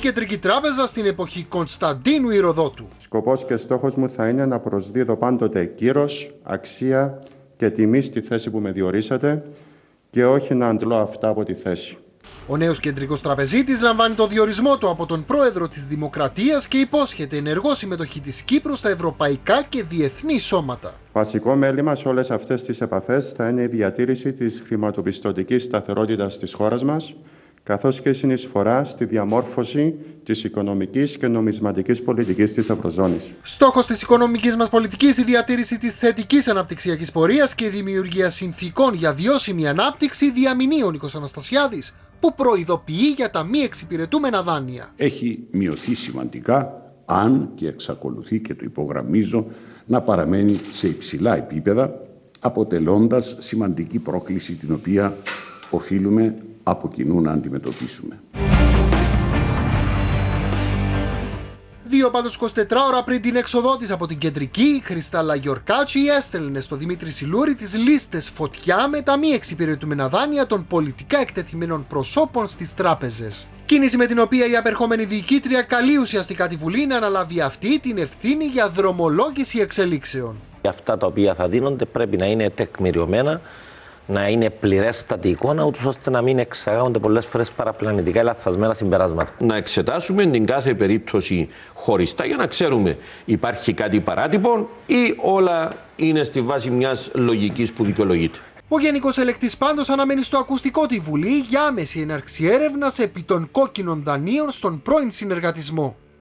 Κεντρική Τράπεζα στην εποχή Κωνσταντίνου Ηροδότου. Σκοπός και στόχος μου θα είναι να προσδίδω πάντοτε κύρος, αξία και τιμή στη θέση που με διορίσατε και όχι να αντλώ αυτά από τη θέση. Ο νέος κεντρικός τραπεζίτης λαμβάνει το διορισμό του από τον πρόεδρο της Δημοκρατίας και υπόσχεται ενεργό συμμετοχή της Κύπρου στα ευρωπαϊκά και διεθνή σώματα. Βασικό μέλημα σε όλες αυτές τις επαφές θα είναι η διατήρηση της χρηματοπιστωτικής σταθερότητας της χώρας μας, καθώς και συνεισφορά στη διαμόρφωση της οικονομικής και νομισματικής πολιτικής της Ευρωζώνης. Στόχος της οικονομικής μας πολιτικής η διατήρηση της θετικής αναπτυξιακής πορείας και η δημιουργία συνθήκων για βιώσιμη ανάπτυξη, διαμηνεί ο Νίκος Αναστασιάδης, που προειδοποιεί για τα μη εξυπηρετούμενα δάνεια. Έχει μειωθεί σημαντικά, αν και εξακολουθεί, και το υπογραμμίζω, να παραμένει σε υψηλά επίπεδα, αποτελώντας σημαντική πρόκληση την οποία οφείλουμε από κοινού να αντιμετωπίσουμε. Δύο πάντως 24 ώρα πριν την έξοδό της από την κεντρική, η Χριστάλλα Γιορκάτσι έστελνε στο Δημήτρη Σιλούρη τις λίστες φωτιά με τα μη εξυπηρετούμενα δάνεια των πολιτικά εκτεθειμένων προσώπων στις τράπεζες. Κίνηση με την οποία η απερχόμενη διοικήτρια καλεί ουσιαστικά τη Βουλή να αναλάβει αυτή την ευθύνη για δρομολόγηση εξελίξεων. Αυτά τα οποία θα δίνονται πρέπει να είναι τεκμηριωμένα, να είναι πληρέστατη εικόνα, ούτως ώστε να μην εξαγάγονται πολλές φορές παραπλανητικά ή λαθασμένα συμπεράσματα. Να εξετάσουμε την κάθε περίπτωση χωριστά για να ξέρουμε υπάρχει κάτι παράτυπο ή όλα είναι στη βάση μιας λογικής που δικαιολογείται. Ο Γενικός Ελεκτής πάντως αναμένει στο ακουστικό τη Βουλή για άμεση έναρξη έρευνας επί των κόκκινων δανείων στον πρώην συνεργατισμό.